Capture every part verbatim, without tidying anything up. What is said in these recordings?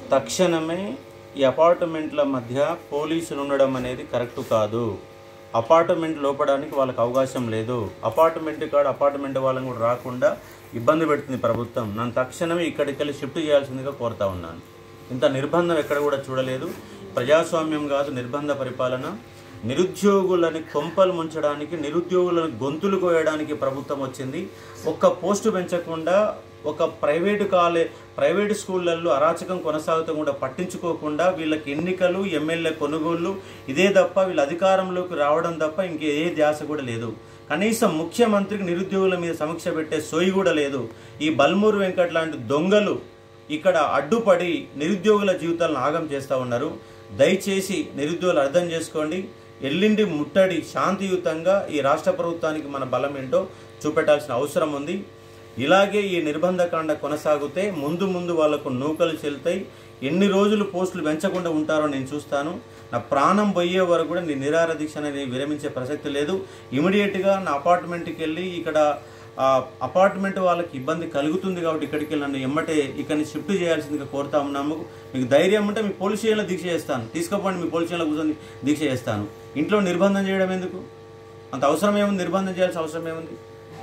తక్షణమే ఈ అపార్ట్మెంట్ల మధ్య పోలీసులు ఉండడం అనేది కరెక్ట్ కాదు. అపార్ట్మెంట్ లోపడానికి వాళ్ళకి అవకాశం లేదు. అపార్ట్మెంట్ కాడ అపార్ట్మెంట్ వాళ్ళని కూడా రాకుండా ఇబ్బంది పెడుతుంది ప్రభుత్వం. నన్ను తక్షణమే ఇక్కడికి వెళ్ళి షిఫ్ట్ చేయాల్సిందిగా కోరుతా ఉన్నాను. ఇంత నిర్బంధం ఎక్కడ కూడా చూడలేదు. ప్రజాస్వామ్యం కాదు నిర్బంధ పరిపాలన. నిరుద్యోగులని కొంపలు ముంచడానికి, నిరుద్యోగులను గొంతులు కోయడానికి ప్రభుత్వం వచ్చింది. ఒక్క పోస్టు పెంచకుండా, ఒక ప్రైవేటు కాలే ప్రైవేటు స్కూళ్ళల్లో అరాచకం కొనసాగుతూ కూడా పట్టించుకోకుండా వీళ్ళకి ఎన్నికలు, ఎమ్మెల్యే కొనుగోళ్ళు ఇదే తప్ప, వీళ్ళ అధికారంలోకి రావడం తప్ప ఇంకే ఏ ధ్యాస కూడా లేదు. కనీసం ముఖ్యమంత్రికి నిరుద్యోగుల మీద సమీక్ష పెట్టే సోయి కూడా లేదు. ఈ బల్మూరు వెంకట్ లాంటి దొంగలు ఇక్కడ అడ్డుపడి నిరుద్యోగుల జీవితాలను ఆగం చేస్తూ ఉన్నారు. దయచేసి నిరుద్యోగులు అర్థం చేసుకోండి. ఎల్లిండి ముట్టడి శాంతియుతంగా ఈ రాష్ట్ర ప్రభుత్వానికి మన బలం ఏంటో చూపెట్టాల్సిన అవసరం ఉంది. ఇలాగే ఈ నిర్బంధకాండ కొనసాగితే ముందు ముందు వాళ్లకు నూకలు చెల్తాయి. ఎన్ని రోజులు పోస్టులు పెంచకుండా ఉంటారో నేను చూస్తాను. నా ప్రాణం పోయే వరకు కూడా నీ నిరాహార దీక్ష అనేది విరమించే ప్రసక్తి లేదు. ఇమీడియట్గా నా అపార్ట్మెంట్కి వెళ్ళి ఇక్కడ అపార్ట్మెంట్ వాళ్ళకి ఇబ్బంది కలుగుతుంది కాబట్టి ఇక్కడికి వెళ్ళి నన్ను ఎమ్మటే ఇక్కడిని షిఫ్ట్ చేయాల్సిందిగా కోరుతా ఉన్నాము. మీకు ధైర్యం ఉంటే మీ పోలీస్ స్టేషన్లో దీక్ష చేస్తాను, తీసుకోపోండి, మీ పోలీస్ స్టేషన్లో కూర్చొని దీక్ష చేస్తాను. ఇంట్లో నిర్బంధం చేయడం ఎందుకు? అంత అవసరం ఏముంది? నిర్బంధం చేయాల్సిన అవసరం ఏముంది?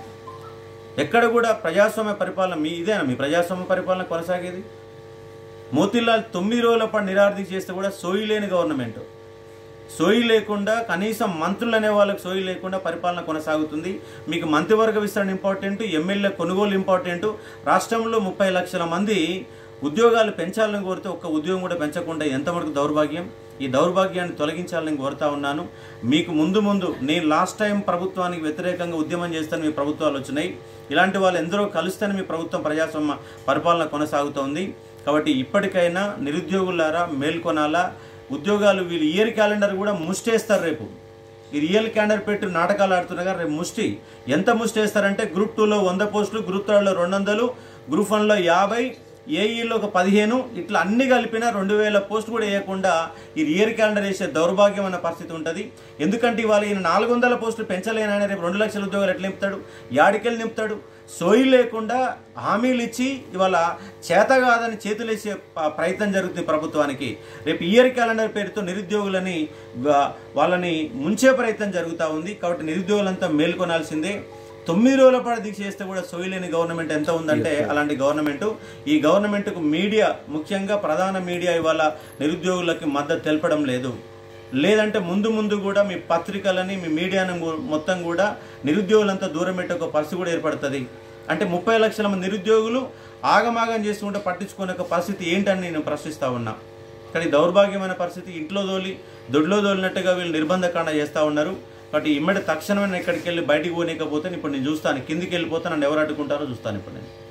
ఎక్కడ కూడా ప్రజాస్వామ్య పరిపాలన మీ ఇదేనా? మీ ప్రజాస్వామ్య పరిపాలన కొనసాగేది? మోతీలాల్ తొమ్మిది రోజుల పాటు నిరాహార దీక్ష చేస్తే కూడా సోయి లేని గవర్నమెంట్, సోయి లేకుండా కనీసం మంత్రులు అనే వాళ్ళకి సోయి లేకుండా పరిపాలన కొనసాగుతుంది. మీకు మంత్రివర్గ విస్తరణ ఇంపార్టెంట్, ఎమ్మెల్యే కొనుగోలు ఇంపార్టెంట్. రాష్ట్రంలో ముప్పై లక్షల మంది ఉద్యోగాలు పెంచాలని కోరితే ఒక్క ఉద్యోగం కూడా పెంచకుండా ఎంతవరకు దౌర్భాగ్యం? ఈ దౌర్భాగ్యాన్ని తొలగించాలని కోరుతా ఉన్నాను. మీకు ముందు ముందు నేను లాస్ట్ టైం ప్రభుత్వానికి వ్యతిరేకంగా ఉద్యమం చేస్తాను, మీ ప్రభుత్వాలు వచ్చినాయి. ఇలాంటి వాళ్ళు ఎందరో కలుస్తేనే మీ ప్రభుత్వం ప్రజాస్వామ్య పరిపాలన కొనసాగుతోంది. కాబట్టి ఇప్పటికైనా నిరుద్యోగులారా మేల్కొనాలా. ఉద్యోగాలు వీళ్ళు ఇయర్ క్యాలెండర్ కూడా ముష్టేస్తారు. రేపు ఈ రియల్ క్యాలెండర్ పెట్టి నాటకాలు ఆడుతున్నారు. రేపు ముష్టి ఎంత ముష్టేస్తారంటే గ్రూప్ టూలో వంద పోస్టులు, గ్రూప్ థర్డ్లో రెండు వందలు, గ్రూప్ వన్లో యాభై, ఏఈలో ఒక పదిహేను, ఇట్లా అన్ని కలిపిన రెండు వేల పోస్టులు కూడా వేయకుండా ఈ ఇయర్ క్యాలెండర్ వేసే దౌర్భాగ్యం అన్న పరిస్థితి ఉంటుంది. ఎందుకంటే ఇవాళ ఈయన నాలుగు వందల పోస్టులు పెంచలేనని రేపు రెండు లక్షల ఉద్యోగాలు ఎట్లా నింపుతాడు? యాడికెళ్ళి నింపుతాడు? సోయి లేకుండా హామీలు ఇచ్చి ఇవాళ చేత కాదని చేతులేసే ప్రయత్నం జరుగుతుంది ప్రభుత్వానికి. రేపు ఇయర్ క్యాలెండర్ పేరుతో నిరుద్యోగులని వాళ్ళని ముంచే ప్రయత్నం జరుగుతూ ఉంది. కాబట్టి నిరుద్యోగులంతా మేల్కొనాల్సిందే. తొమ్మిది రోజుల పాటు దీక్ష చేస్తే కూడా సోయి లేని గవర్నమెంట్ ఎంత ఉందంటే అలాంటి గవర్నమెంట్. ఈ గవర్నమెంట్కు మీడియా, ముఖ్యంగా ప్రధాన మీడియా ఇవాళ నిరుద్యోగులకి మద్దతు తెలపడం లేదు. లేదంటే ముందు ముందు కూడా మీ పత్రికలని, మీ మీడియాను మొత్తం కూడా నిరుద్యోగులంతా దూరం పెట్టే ఒక పరిస్థితి కూడా ఏర్పడుతుంది. అంటే ముప్పై లక్షల మంది నిరుద్యోగులు ఆగమాగం చేసుకుంటే పట్టించుకునే ఒక పరిస్థితి ఏంటని నేను ప్రశ్నిస్తూ ఉన్నా. కానీ దౌర్భాగ్యమైన పరిస్థితి. ఇంట్లో దోలి దొడ్లో దోలినట్టుగా వీళ్ళు నిర్బంధకాండ చేస్తూ ఉన్నారు. కాబట్టి ఇమ్మడి తక్షణమే ఇక్కడికి వెళ్ళి బయటికి పోనీకపోతే ఇప్పుడు నేను చూస్తాను, కిందికి వెళ్ళిపోతే నన్ను ఎవరు అడ్డుకుంటారో చూస్తాను ఇప్పుడు నేను.